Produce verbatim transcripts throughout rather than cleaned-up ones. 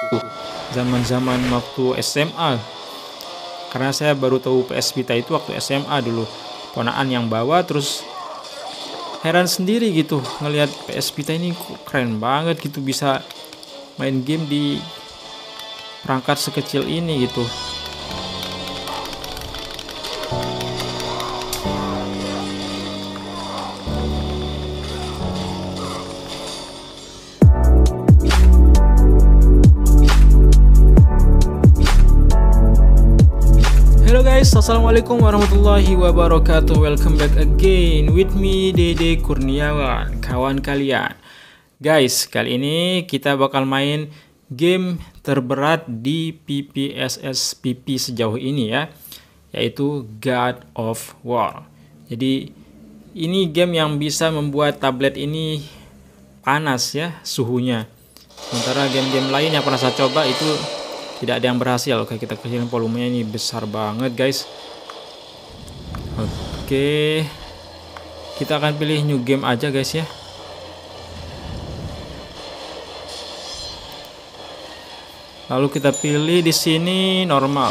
zaman-zaman waktu S M A. Karena saya baru tahu P S Vita itu waktu S M A dulu. Ponaan yang bawa, terus heran sendiri gitu ngelihat P S Vita ini kok keren banget gitu, bisa main game di perangkat sekecil ini gitu. Hello guys, assalamualaikum warahmatullahi wabarakatuh. Welcome back again with me Dede Kurniawan, kawan kalian. Guys, kali ini kita bakal main game terberat di P P S S P P sejauh ini ya, yaitu God of War. Jadi ini game yang bisa membuat tablet ini panas ya suhunya. Sementara game-game lain yang pernah saya coba itu tidak ada yang berhasil. Oke, kita kecilin volumenya, ini besar banget guys. Oke, kita akan pilih new game aja guys ya. Lalu kita pilih di sini normal.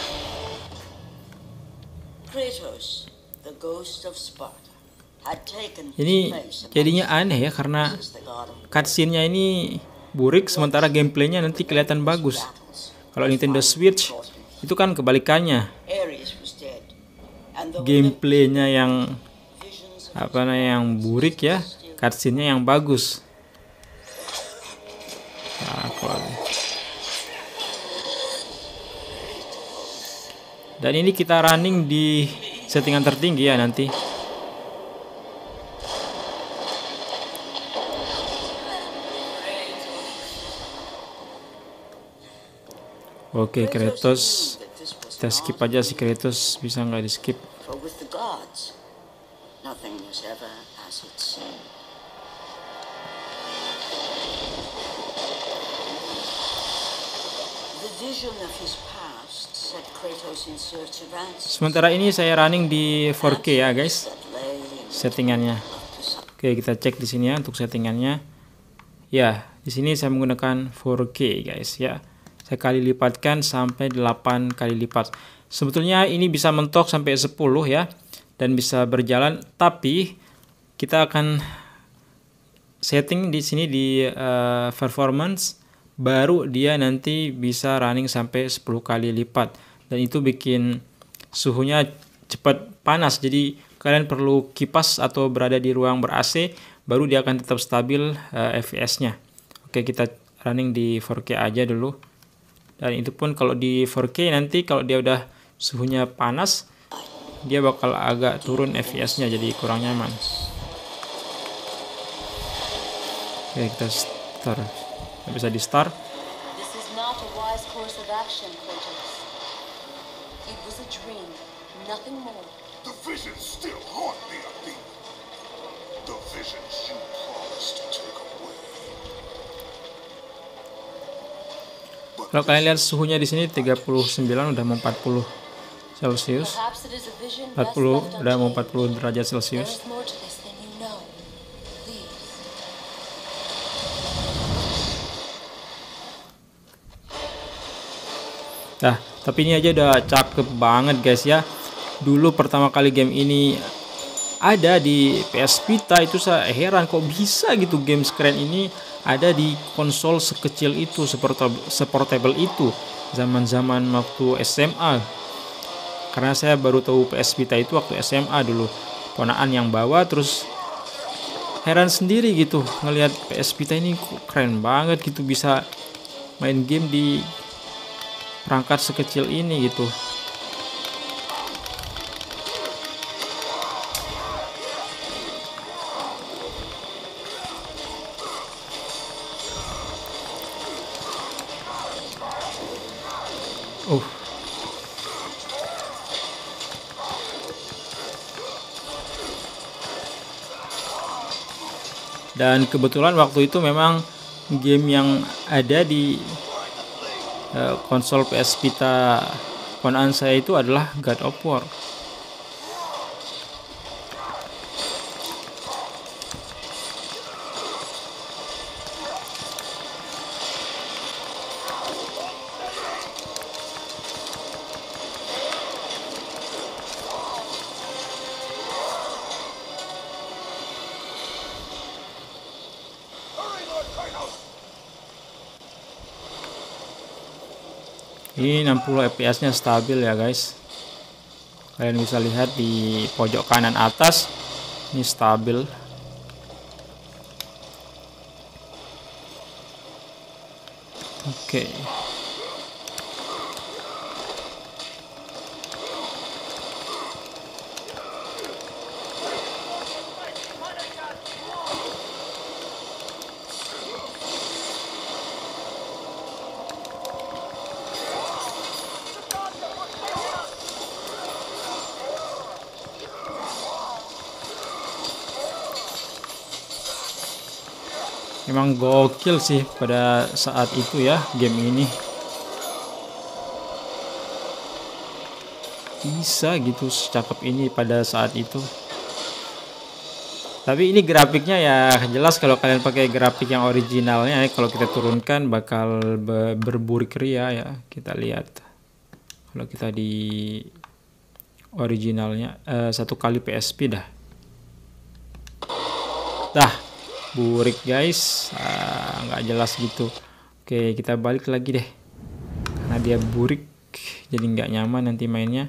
Kratos, the ghost of Sparta, had taken Ini jadinya aneh ya, karena cutscene-nya ini burik, sementara gameplaynya nanti kelihatan bagus. Kalau Nintendo Switch itu kan kebalikannya, gameplaynya yang apa namanya yang burik ya, cutscene-nya yang bagus. Nah, dan ini kita running di settingan tertinggi ya nanti. Oke, Kratos kita skip aja, si Kratos bisa nggak di skip. Sementara ini saya running di four K ya guys, settingannya. Oke, kita cek di sini ya untuk settingannya. Ya, di sini saya menggunakan four K guys ya. Saya kali lipatkan sampai delapan kali lipat. Sebetulnya ini bisa mentok sampai sepuluh ya, dan bisa berjalan, tapi kita akan setting di sini di uh, performance, baru dia nanti bisa running sampai sepuluh kali lipat, dan itu bikin suhunya cepat panas. Jadi kalian perlu kipas atau berada di ruang ber-A C, baru dia akan tetap stabil uh, F P S-nya. Oke, kita running di four K aja dulu. Dan itu pun kalau di four K nanti kalau dia udah suhunya panas, dia bakal agak turun F P S-nya, jadi kurang nyaman. Oke, kita start. Kita bisa di start. Kalau kalian lihat suhunya di sini tiga puluh sembilan, udah mau empat puluh Celcius. empat puluh udah mau empat puluh derajat Celcius. Nah, tapi ini aja udah cakep banget guys ya. Dulu pertama kali game ini ada di P S Vita itu saya heran kok bisa gitu game sekeren ini ada di konsol sekecil itu, seportable itu, zaman-zaman waktu S M A. Karena saya baru tahu P S Vita itu waktu S M A dulu. Ponaan yang bawa, terus heran sendiri gitu ngelihat P S Vita ini kok keren banget gitu, bisa main game di perangkat sekecil ini gitu. Uh. Dan kebetulan waktu itu memang game yang ada di uh, konsol P S Vita ponaan saya itu adalah God of War. Ini enam puluh F P S-nya stabil ya guys. Kalian bisa lihat di pojok kanan atas, ini stabil. Oke. Memang gokil sih pada saat itu ya game ini. Bisa gitu secakep ini pada saat itu. Tapi ini grafiknya ya jelas kalau kalian pakai grafik yang originalnya ya, kalau kita turunkan bakal be berburik ria ya. Kita lihat. Kalau kita di originalnya eh, satu kali P S P dah. Dah burik guys, ah, nggak jelas gitu. Oke, kita balik lagi deh karena dia burik jadi nggak nyaman nanti mainnya.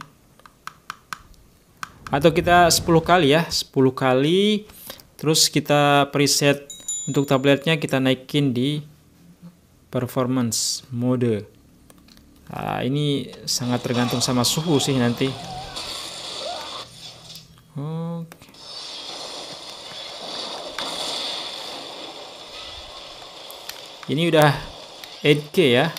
Atau kita sepuluh kali ya, sepuluh kali, terus kita preset untuk tabletnya, kita naikin di performance mode. Nah, ini sangat tergantung sama suhu sih nanti. Oke. Ini udah delapan K ya.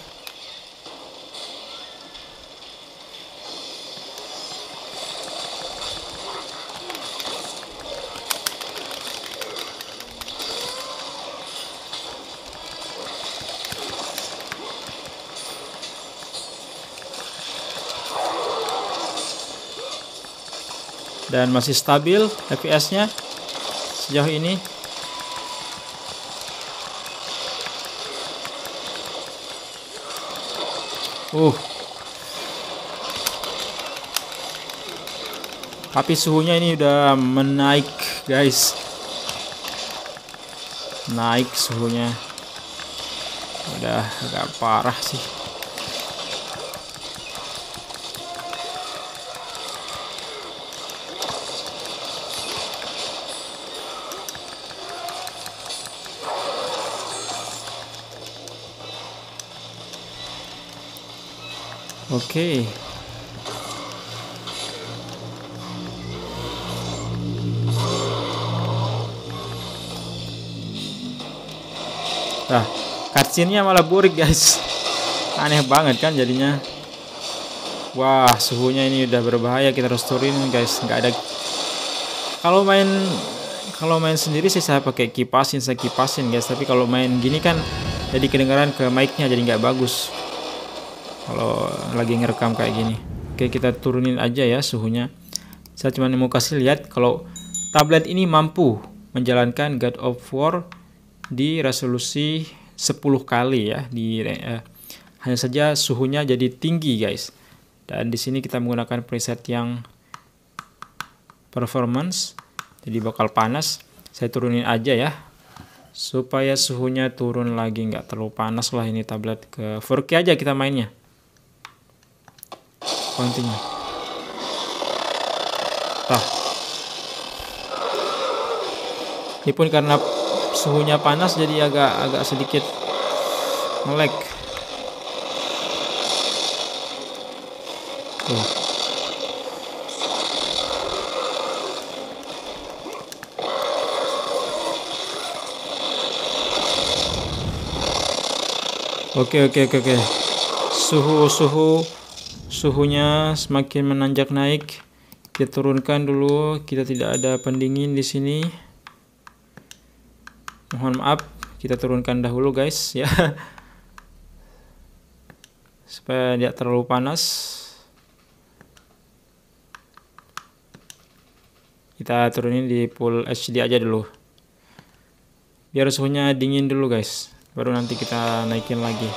Dan masih stabil F P S-nya sejauh ini. Uh. Tapi suhunya ini udah menaik, guys. Naik suhunya. Udah agak parah sih. Oke. Nah, cutscene-nya malah burik guys. Aneh banget kan jadinya. Wah, suhunya ini udah berbahaya, kita harus turunin guys. Nggak ada. Kalau main kalau main sendiri sih saya pakai kipasin, saya kipasin guys. Tapi kalau main gini kan jadi kedengaran ke mic-nya, jadi nggak bagus. Kalau lagi ngerekam kayak gini. Oke, kita turunin aja ya suhunya. Saya cuma mau kasih lihat kalau tablet ini mampu menjalankan God of War di resolusi sepuluh kali ya. Di eh, hanya saja suhunya jadi tinggi guys. Dan di sini kita menggunakan preset yang performance, jadi bakal panas. Saya turunin aja ya supaya suhunya turun lagi, nggak terlalu panas lah ini tablet. Ke empat K aja kita mainnya. Continue. Nah, ini pun karena suhunya panas jadi agak agak sedikit nge-lag. Tuh. Oke oke oke oke. Suhu suhu suhunya semakin menanjak naik. Kita turunkan dulu. Kita tidak ada pendingin di sini. Mohon maaf, kita turunkan dahulu guys ya. Supaya tidak terlalu panas. Kita turunin di full H D aja dulu. Biar suhunya dingin dulu guys. Baru nanti kita naikin lagi.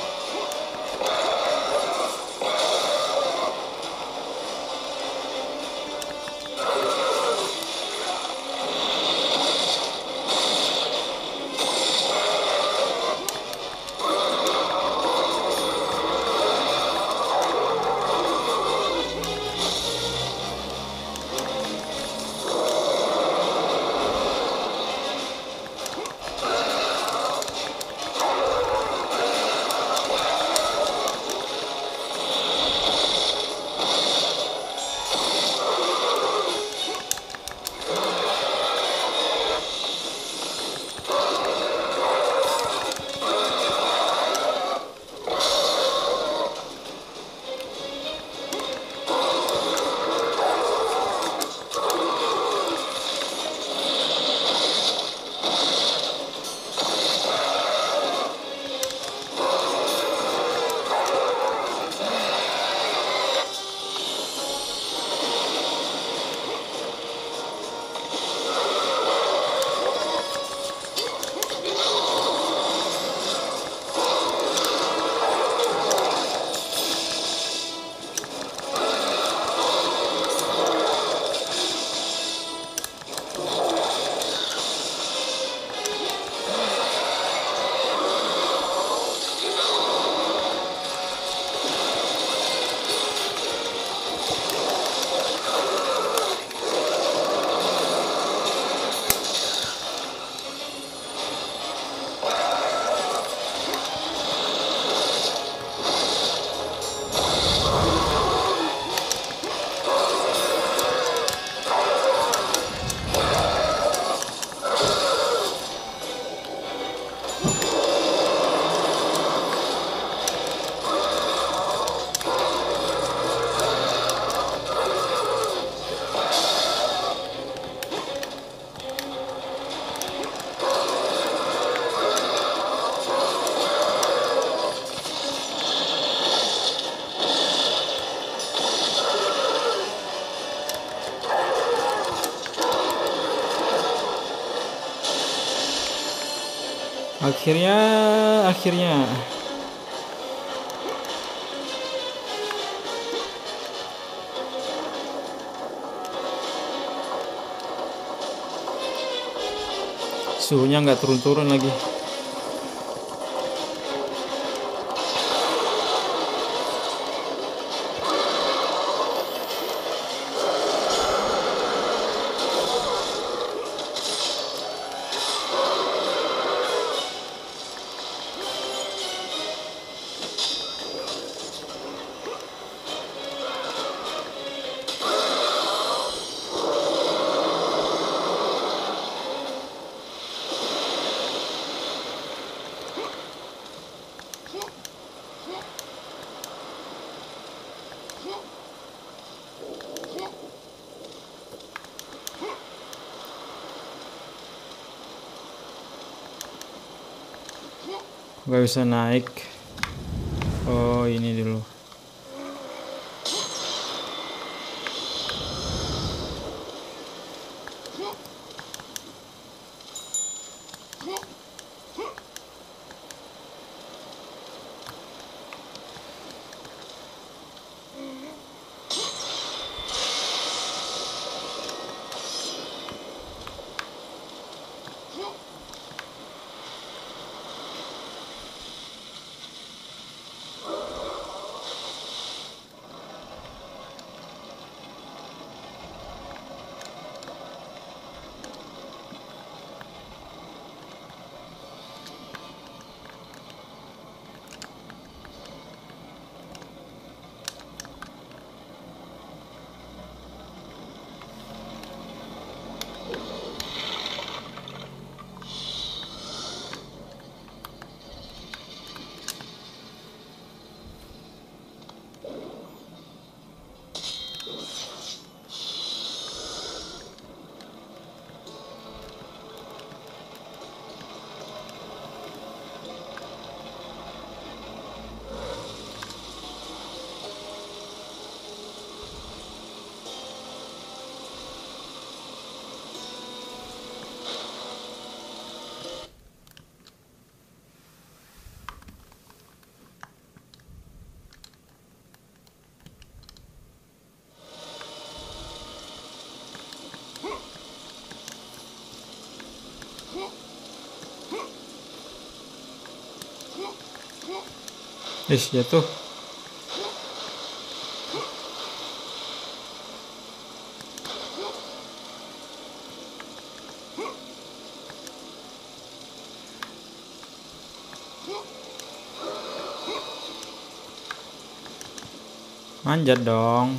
Akhirnya, akhirnya. Suhunya nggak turun-turun lagi. Gak bisa naik. Oh, ini dulu. Is jatuh. Manjat dong.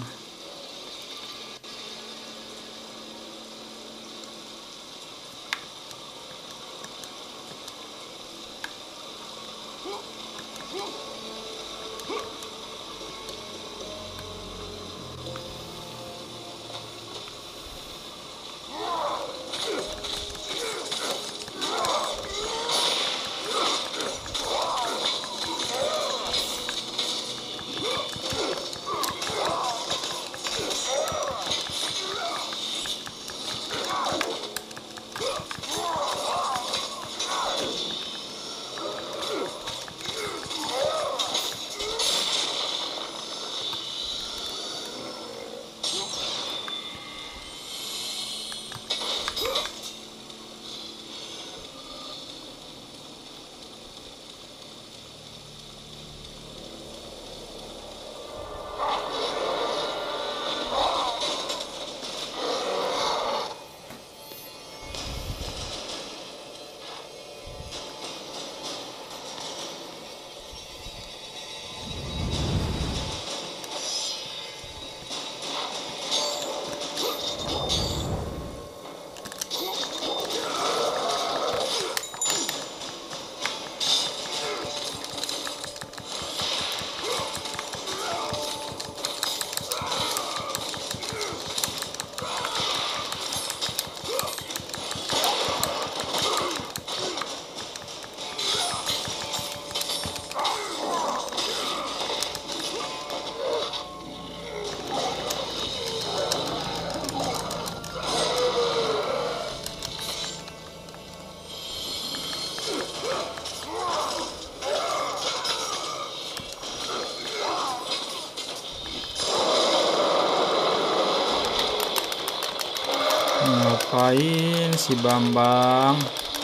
ngapain si Bambang?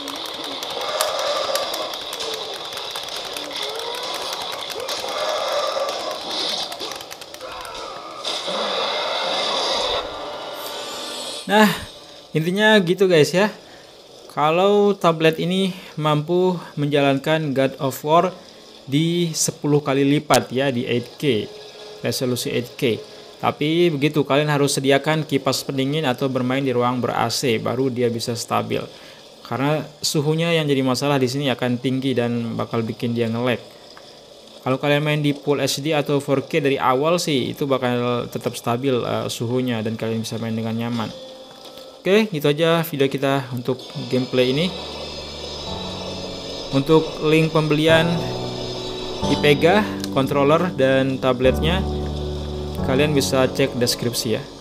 Nah, intinya gitu guys ya. Kalau tablet ini mampu menjalankan God of War di sepuluh kali lipat ya, di delapan K, resolusi delapan K. Tapi begitu, kalian harus sediakan kipas pendingin atau bermain di ruang ber-A C baru dia bisa stabil. Karena suhunya yang jadi masalah di sini akan tinggi dan bakal bikin dia nge-lag. Kalau kalian main di Full H D atau empat K dari awal sih itu bakal tetap stabil uh, suhunya dan kalian bisa main dengan nyaman. Oke, gitu aja video kita untuk gameplay ini. Untuk link pembelian Ipega, controller dan tabletnya kalian bisa cek deskripsi ya.